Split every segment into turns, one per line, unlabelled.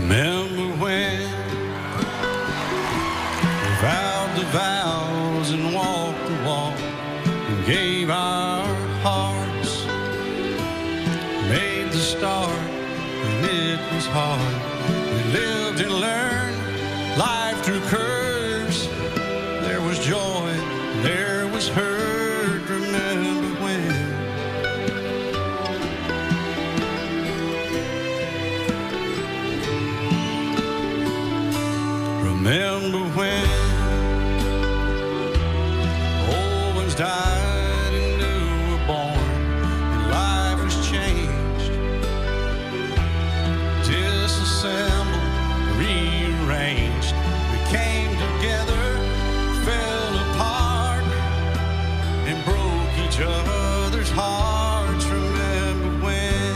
Remember when we vowed the vows and walked the walk and gave our hearts, made the start and it was hard. We lived and learned life through curves. There was joy, there was hurt. Remember when? Remember when old ones died and new were born, and life was changed, disassembled, rearranged. We came together, fell apart, and broke each other's hearts. Remember when?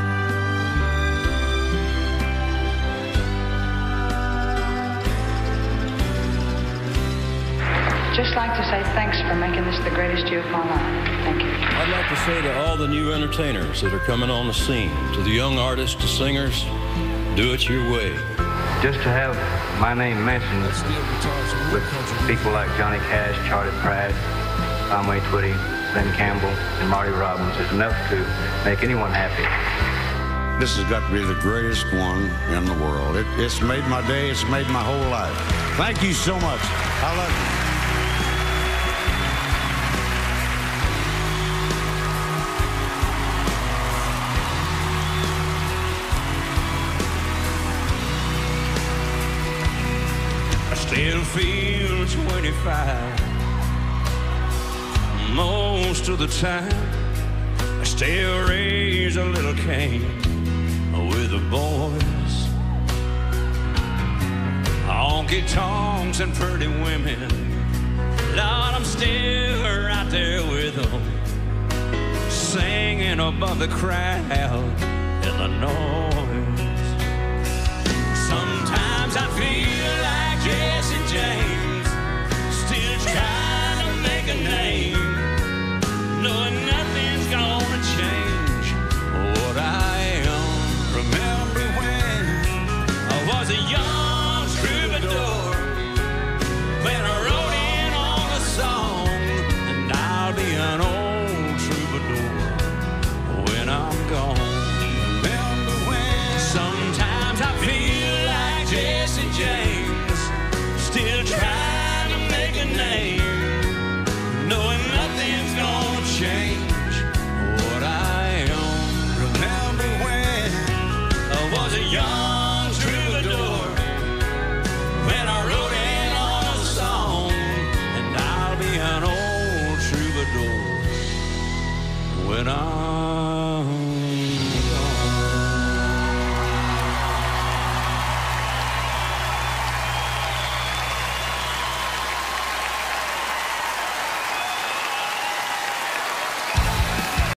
Just like to say thanks for making this the greatest year of my life. Thank you.
I'd like to say to all the new entertainers that are coming on the scene, to the young artists, to singers, do it your way.
Just to have my name mentioned with people like Johnny Cash, Charlie Pratt, Conway Twitty, Ben Campbell, and Marty Robbins is enough to make anyone happy.
This has got to be the greatest one in the world. It's made my day. It's made my whole life. Thank you so much. I love you. I still feel 25 most of the time. I still raise a little Cain with the boys. Honky tonks and pretty women, Lord, I'm still right there with them, singing above the crowd and the noise. Sometimes I feel like Jesse James, still trying to make a name, knowing nothing's gonna change what I am. Remember when I was a young troubadour, when I wrote in on a song, and I'll be an old troubadour when I'm gone. Remember when sometimes I feel like Jesse James, still trying to make a name, knowing nothing's gonna change what I am. Remember when I was a young troubadour, when I wrote in on a song, and I'll be an old troubadour when I'm